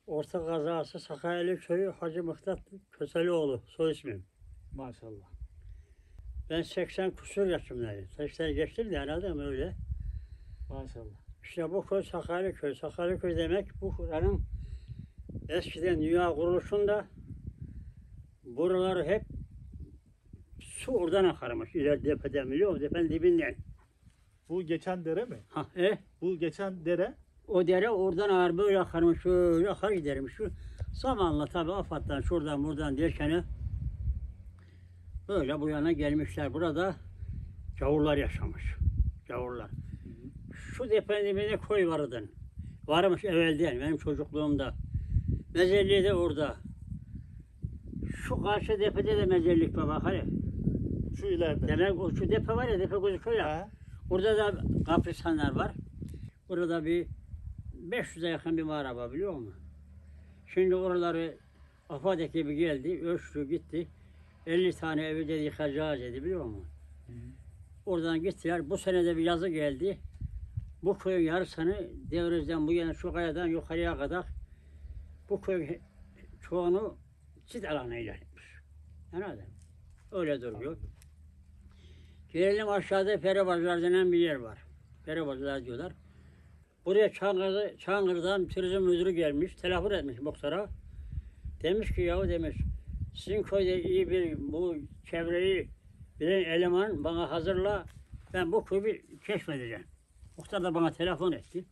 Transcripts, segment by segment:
Orta kazası Sakarya'lı köyü Hacı Mıhtat Köselioğlu soy ismim. Maşallah. Ben 80 kusur yaşımdayım. 80 geçtim de herhalde mi öyle? Maşallah. İşte bu köy Sakarya köy. Sakarya köy demek bu buranın eskiden dünya kuruluşunda buraları hep su oradan akarmış. İleri tepeden biliyor musun? Tepenin dibinden. Bu geçen dere mi? Ha, Bu geçen dere. o dere oradan ağır böyle akarmış. Şöyle akar gidermiş. Şu zamanla tabii AFAD'dan şuradan buradan derken böyle bu yana gelmişler. Burada gavurlar yaşamış. Gavurlar. Şu tepenin dibinde koy vardı. Varmış evvelden benim çocukluğumda. Mezarlığı da orada. Şu karşı tepede de mezarlık var bak hani. Şu ileride. Demek o şu tepe var ya, tepe gözüküyor ya. Ha? Orada da kabristanlar var. Burada bir 500'e yakın bir mağara var biliyor musun? Şimdi oraları AFAD ekibi geldi, ölçtü gitti. 50 tane evi dedi yıkacağız dedi biliyor musun? Oradan gittiler. Bu sene de bir yazı geldi. Bu köyün yarısını Devrez'den bu yana şu kayadan yukarıya kadar bu köyün çoğunu çit alanı ilan etmiş. Anladın? Öyle duruyor. Gelelim aşağıda Peribacılar denen bir yer var. Peribacılar diyorlar. Buraya Çankırı'dan turizm müdürü gelmiş, telefon etmiş muhtara. Demiş ki yahu demiş, sizin köyde iyi bir bu çevreyi bilen eleman bana hazırla, ben bu köyü bir keşfedeceğim. Muhtar da bana telefon etti.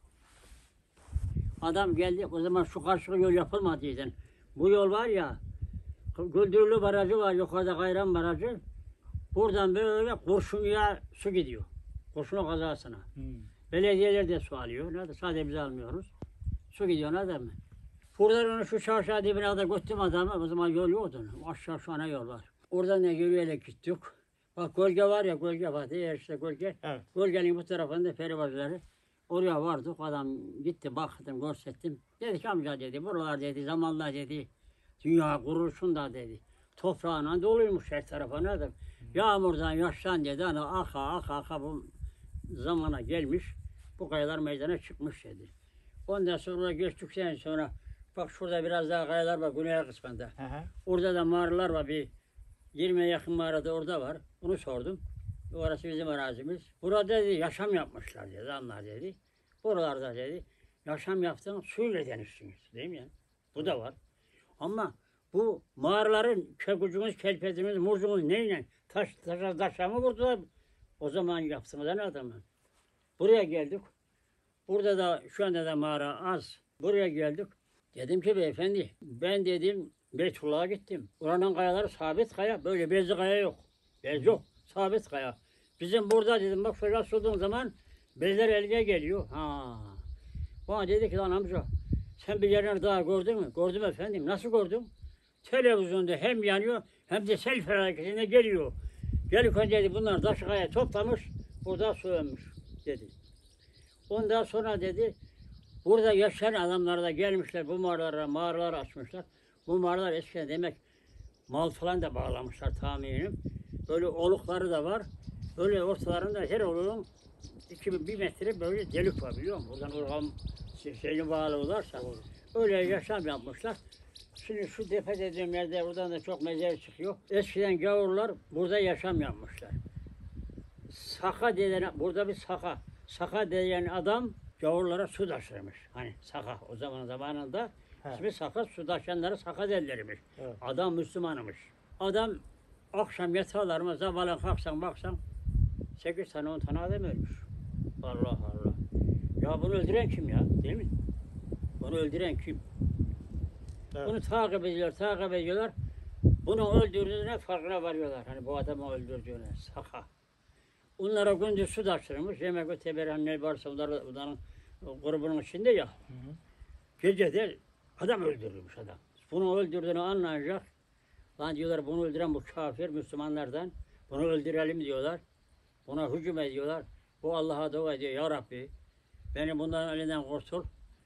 Adam geldi, o zaman şu karşı yol yapılmadı diyeceksin. Bu yol var ya, Güldürlü Barajı var, yukarıda Kayran Barajı. Buradan böyle Kurşunlu'ya su gidiyor. Kurşunlu kazasına. Belediyeler de su alıyor. Nerede? Sadece biz almıyoruz. Su gidiyor ne mi? Buradan onu şu çarşıya dibine kadar götürdüm adamı. O zaman yol yoktu. Aşağı şu ana yol var. Oradan ne yürüyerek gittik. Bak gölge var ya, gölge var. Diğer işte gölge. Evet. Gölgenin bu tarafında peribacıları. Oraya vardık. Adam gitti baktım, görsettim. Dedi ki amca dedi, buralar dedi, zamanla dedi, dünya kuruluşunda dedi. Toprağına doluymuş her tarafa ne dedim. Yağmurdan, yaştan dedi, hani aka bu zamana gelmiş. Bu kayalar meydana çıkmış dedi. Ondan sonra geçtikten sonra bak şurada biraz daha kayalar var güney kısmında. Hı hı. Orada da mağaralar var, bir 20'ye yakın mağara da orada var. Bunu sordum. Orası bizim arazimiz. Burada dedi yaşam yapmışlar dedi, onlar dedi. Buralarda dedi yaşam yaptığınız suyla denizsiniz değil mi ya? Bu da var. Ama bu mağaraların kökücümüz, kelpezimiz, murcumuz neyle? Taşa mı vurdular? O zaman yaptınız ne adamı? Buraya geldik. Burada da şu anda da mağara az. Buraya geldik. Dedim ki beyefendi ben dedim Beytullah'a gittim. Oranın kayaları sabit kaya. Böyle bezli kaya yok. Bez yok. Sabit kaya. Bizim burada dedim bak şöyle sorduğun zaman bezler eline geliyor. Ha. Bana dedi ki lan amca sen bir yerler daha gördün mü? Gördüm efendim. Nasıl gördüm? Televizyonda hem yanıyor hem de sel felaketine geliyor. Gelirken dedi bunlar taş kaya toplamış. Burada su ölmüş dedi. Ondan sonra dedi burada yaşayan adamlar da gelmişler bu mağaralar açmışlar. Bu mağaralar eskiden demek mal falan da bağlamışlar tahminim. Böyle olukları da var. Böyle ortalarında her oluğun 1 metre böyle delik var biliyor musun? Buradan organ şeyini bağlıyorlarsa öyle yaşam yapmışlar. Şimdi şu depe dediğim yerde buradan da çok mezar çıkıyor. Eskiden gavurlar burada yaşam yapmışlar. Saka denen, burada bir saka. Saka denen adam gavurlara su taşırmış. Hani saka o zamanında ismi saka, su taşıyanlara saka derlermiş. Evet. Adam Müslümanmış. Adam akşam yatarlarıma sabahleyin kalksan baksan 8 tane 10 tane adam ölmüş. Allah Allah. Ya bunu öldüren kim ya? Değil mi? Bunu öldüren kim? Evet. Bunu takip ediyorlar. Bunu öldürdüğüne farkına varıyorlar. Hani bu adamı öldürdüğüne. Saka. Onlara gündüz su taşırmış. Yemek ve teberan ne varsa onların grubunun içinde ya. Gece de adam öldürülmüş adam. Bunu öldürdüğünü anlayacak. Lan diyorlar bunu öldüren bu kafir Müslümanlardan. Bunu öldürelim diyorlar. Buna hücum ediyorlar. Bu Allah'a dua ediyor. Ya Rabbi beni bunların elinden kurtul.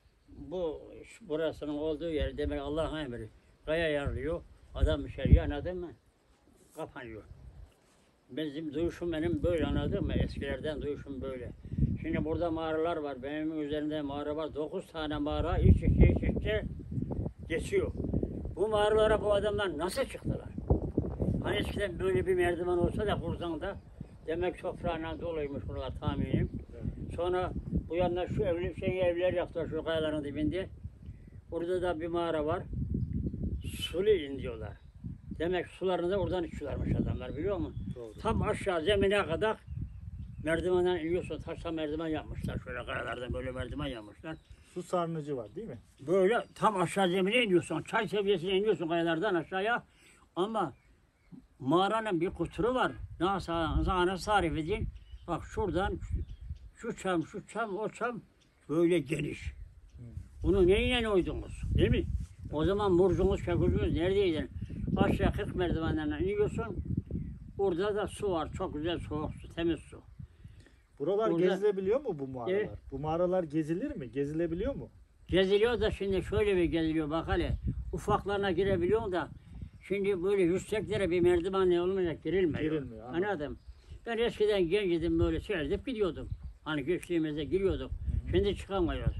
Burasının olduğu yer demek Allah'ın emri. Kaya yarılıyor. Adam içeriye anladın mı? Kapanıyor. Bizim duyuşum benim böyle anladın mı? Eskilerden duyuşum böyle. Şimdi burada mağaralar var. Benim üzerimde mağara var. 9 tane mağara iç içe geçiyor. Bu mağaralara bu adamlar nasıl çıktılar? Hani eskiden böyle bir merdiven olsa da kursan da demek sofrayla doluymuş buralar tahminim. Sonra bu yanlar şu evler yaptılar şu kayaların dibinde. Orada da bir mağara var. Sulu in diyorlar. Demek sularını da oradan içiyorlarmış adamlar biliyor musun? Doğru. Tam aşağı zemine kadar merdivenden iniyorsun. Taşla merdiven yapmışlar. Şöyle kayalardan böyle merdiven yapmışlar. Su sarnıcı var değil mi? Böyle tam aşağı zemine iniyorsun. Çay seviyesine iniyorsun kayalardan aşağıya. Ama mağaranın bir kusuru var. Nasıl tarif edeyim? Bak şuradan şu çam, o çam böyle geniş. Bunu neyle oydunuz? Değil mi? O zaman murcunuz, şekulcunuz neredeydin? Aşağı 40 merdivenlerden iniyorsun. Orada da su var. Çok güzel soğuk su, temiz su. Buralar Burada- gezilebiliyor mu bu mağaralar? Evet. Bu mağaralar gezilir mi? Gezilebiliyor mu? Geziliyor da şimdi şöyle bir geziliyor bak hele. Ufaklarına girebiliyorsun da şimdi böyle yükseklere bir merdivenle olmayacak girilmiyor. Girilmiyor, anladım. Anladım. Ben eskiden gencdim böyle seyredip gidiyordum. Hani geçtiğimizde giriyorduk. Şimdi çıkamıyoruz.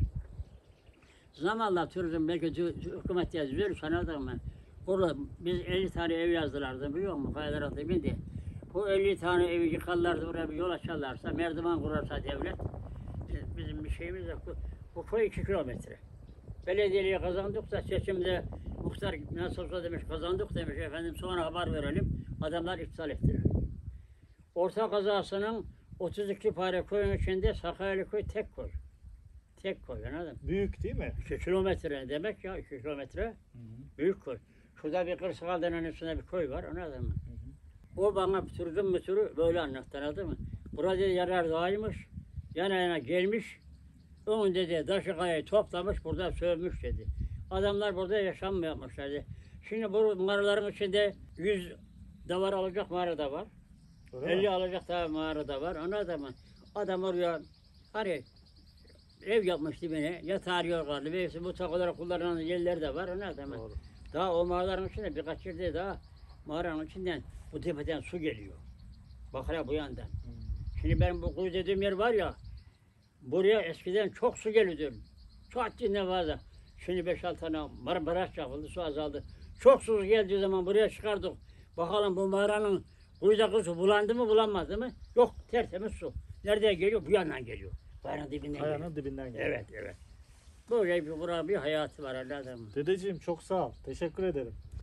Zamanla turizm belki hükümet yazıyor sanırdım ben. Orada biz 50 tane ev yazdılardı biliyor musun? Kayalara dibinde. Bu 50 tane evi yıkarlardı oraya bir yol açarlarsa merdiven kurarsa devlet. Bizim bir şeyimiz yok. Bu köy 2 kilometre. Belediyeliğe kazandık da seçimde muhtar nasıl olsa demiş kazandık demiş efendim sonra haber verelim. Adamlar iptal ettiler. Orta kazasının 32 pare köyün içinde Sakarya'lı köy tek köy. Tek köy anladın mı? Büyük değil mi? 2 kilometre demek ya 2 kilometre büyük köy. Şurada bir Kırsakal denen üstünde bir köy var anladın mı? O bana turizm müdürü böyle anlattı anladın mı? Burada yarar dağıymış, yana yana gelmiş, önünde de taşı kayayı toplamış, burada sövmüş dedi. Adamlar burada yaşam mı yapmışlar dedi. Şimdi bu mağaraların içinde 100 davar alacak mağara da var. Öyle 50 mi? alacak da mağara da var anladın mı? Adam oraya hani ev yapmış dibine, yatağı yorgarlı ve bu takılara kullanılan yerler de var anladın mı? Doğru. Daha o mağaraların içinde birkaç yerde daha mağaranın içinden bu tepeden su geliyor. Bak hele bu yandan. Şimdi benim bu kuyu dediğim yer var ya, buraya eskiden çok su geliyordu. Su haddinde fazla. Şimdi 5-6 tane baraj yapıldı, su azaldı. Çok su geldiği zaman buraya çıkardık. Bakalım bu mağaranın kuyudaki su bulandı mı bulanmadı mı? Yok, tertemiz su. Nereden geliyor? Bu yandan geliyor. Kayanın dibinden geliyor. Kayanın dibinden geliyor. Evet, evet. Böyle bir, burada bir hayatı var anladın mı? Dedeciğim çok sağ ol. Teşekkür ederim.